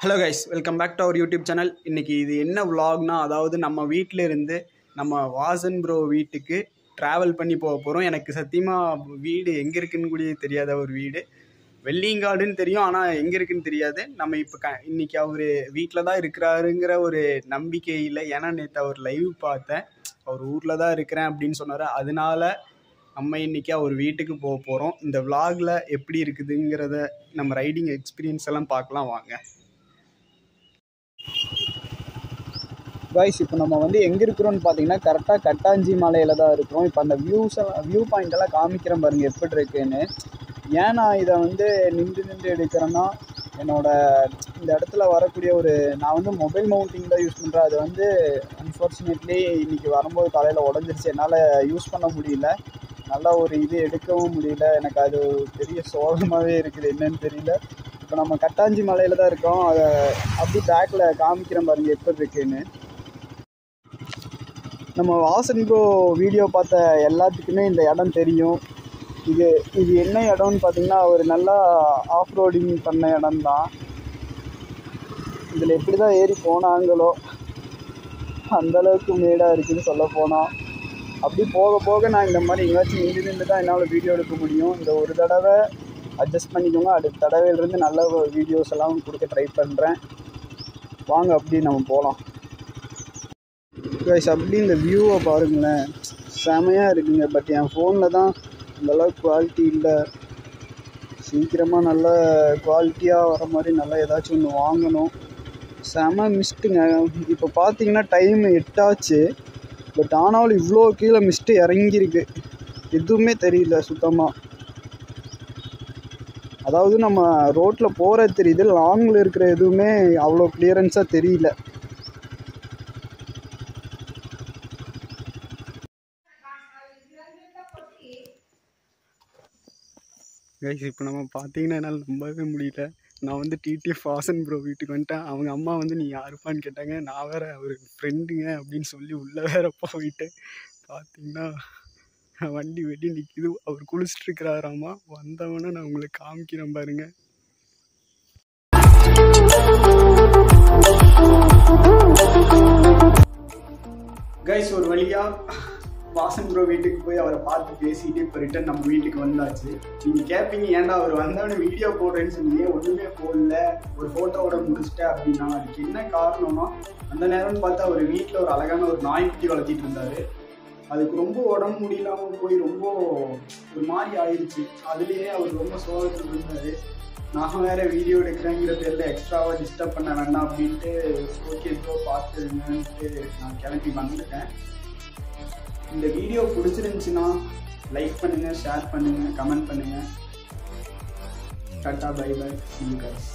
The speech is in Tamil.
Hello guys, welcome back to our YouTube channel. இன்றைக்கி இது என்ன vlogனா, அதாவது நம்ம வீட்டில் இருந்து நம்ம வாசன் ப்ரோ வீட்டுக்கு ட்ராவல் பண்ணி போக போகிறோம். எனக்கு சத்தியமாக வீடு எங்கே இருக்குன்னு கூட தெரியாத ஒரு வீடு. வெள்ளியங்காடுன்னு தெரியும், ஆனால் எங்கே இருக்குன்னு தெரியாது. நம்ம இப்போ இன்றைக்கி அவர் வீட்டில் தான் இருக்கிறாருங்கிற ஒரு நம்பிக்கை இல்லை. ஏன்னா நேற்று அவர் லைவ் பார்த்தேன், அவர் ஊரில் தான் இருக்கிறேன் அப்படின்னு சொன்னார். அதனால நம்ம இன்றைக்கி அவர் வீட்டுக்கு போக போகிறோம். இந்த vlogல எப்படி இருக்குதுங்கிறத நம்ம ரைடிங் எக்ஸ்பீரியன்ஸ் எல்லாம் பார்க்கலாம் வாங்க. காய்ஸ், இப்போ நம்ம எங்கே இருக்கிறோன்னு பார்த்தீங்கன்னா கரெக்டாக கட்டாஞ்சி மலையில் தான் இருக்கிறோம். இப்போ அந்த வியூ பாயிண்டெல்லாம் காமிக்கிறேன் பாருங்கள் எப்படி இருக்குன்னு. ஏன் நான் இதை நின்று எடுக்கிறேன்னா, இந்த இடத்துல வரக்கூடிய நான் மொபைல் மவுண்டிங் தான் யூஸ் பண்ணுறேன். அது அன்ஃபார்ச்சுனேட்லி இன்றைக்கி வரும்போது காலையில் உடஞ்சிருச்சு. என்னால் யூஸ் பண்ண முடியல, நல்லா இது எடுக்கவும் முடியல. எனக்கு அது பெரிய சோகமாகவே இருக்குது, என்னன்னு தெரியல. இப்போ நம்ம கட்டாஞ்சி மலையில் தான் இருக்கோம். அதை அப்படி பேக்கில் காமிக்கிறேன் பாருங்கள் எப்படி இருக்குன்னு. நம்ம வாசன் ப்ரோ வீடியோ பார்த்த எல்லாத்துக்குமே இந்த இடம் தெரியும். இது என்ன இடம்னு பார்த்தீங்கன்னா, ஒரு நல்லா ஆஃப் ரோடிங் பண்ண இடம் தான். இதில் எப்படி தான் ஏறி போனாங்களோ அந்தளவுக்கு மேடாக இருக்குதுன்னு சொல்ல போனால். அப்படி போக போக நான் இந்த மாதிரி எங்கேயாச்சும் நின்று தான் என்னால் வீடியோ எடுக்க முடியும். இந்த ஒரு தடவை அட்ஜஸ்ட் பண்ணிக்கோங்க. அடுத்த தடவையிலேருந்து நல்ல வீடியோஸ் எல்லாம் கொடுக்க ட்ரை பண்ணுறேன். வாங்க அப்படி நம்ம போகலாம். கைஸ், அப்படி இந்த வியூவை பாருங்களேன், செமையாக இருக்குங்க. பட் என் ஃபோனில் தான் அந்தளவுக்கு குவாலிட்டி இல்லை. சீக்கிரமாக நல்ல குவாலிட்டியாக வர மாதிரி நல்லா ஏதாச்சும் ஒன்று வாங்கணும். செம மிஸ்ட்டுங்க. இப்போ பார்த்தீங்கன்னா டைம் 8 ஆச்சு. பட் ஆனாலும் இவ்வளோ கீழே மிஸ்ட்டு இறங்கியிருக்கு, எதுவுமே தெரியல சுத்தமாக. அதாவது நம்ம ரோட்டில் போகிறது தெரியுது, லாங்கில் இருக்கிற எதுவுமே அவ்வளோ கிளியரன்ஸாக தெரியல. கைஸ், இப்போ நம்ம பார்த்தீங்கன்னா என்னால் நம்பவே முடியல. நான் டிடிஎஃப் வாசன் ப்ரோ வீட்டுக்கு வந்துட்டேன். அவங்க அம்மா நீ யாருப்பான்னு கேட்டாங்க. நான் வேறு அவர் ஃப்ரெண்டுங்க அப்படின்னு சொல்லி உள்ளே வேற போயிட்டு பார்த்தீங்கன்னா வண்டி வெட்டி நிற்கிது. அவர் குளிச்சுட்டு இருக்கிறாராமா. வந்தவொன்னே நான் உங்களுக்கு காமிக்கிறேன் பாருங்க. கைஸ், ஒரு வழியாக வாசன் ப்ரோ வீட்டுக்கு போய் அவரை பார்த்து பேசிட்டு இப்போ ரிட்டன் நம்ம வீட்டுக்கு வந்தாச்சு. நீங்கள் கேட்பீங்க, ஏன்டா அவர் வந்தவொடனே வீடியோ போடுறேன்னு சொன்னீங்க, ஒன்றுமே போடல, ஒரு ஃபோட்டோவோட முடிச்சிட்டேன் அப்படின்னா. அதுக்கு என்ன காரணம்னா, அந்த நேரம்னு பார்த்தா அவர் வீட்டில் ஒரு அழகான ஒரு நாய்க்குட்டி வளர்த்திட்டு இருந்தார். அதுக்கு ரொம்ப உடம்பு முடியலாமல் போய் ரொம்ப ஒரு மாதிரி ஆயிடுச்சு. அதுலேயே அவர் ரொம்ப சோகத்தில் இருந்தார். நான் வேறு வீடியோ எடுக்கிறேங்கிற பேரில் எக்ஸ்ட்ராவாக டிஸ்டர்ப் பண்ண வேண்டாம் அப்படின்ட்டு ஓகே ப்ரோ பார்த்துருங்கன்ட்டு நான் கிளம்பி வந்துட்டேன். இந்த வீடியோ பிடிச்சிருந்துச்சுன்னா லைக் பண்ணுங்கள், ஷேர் பண்ணுங்கள், கமெண்ட் பண்ணுங்கள். Tata, bye bye, see you guys.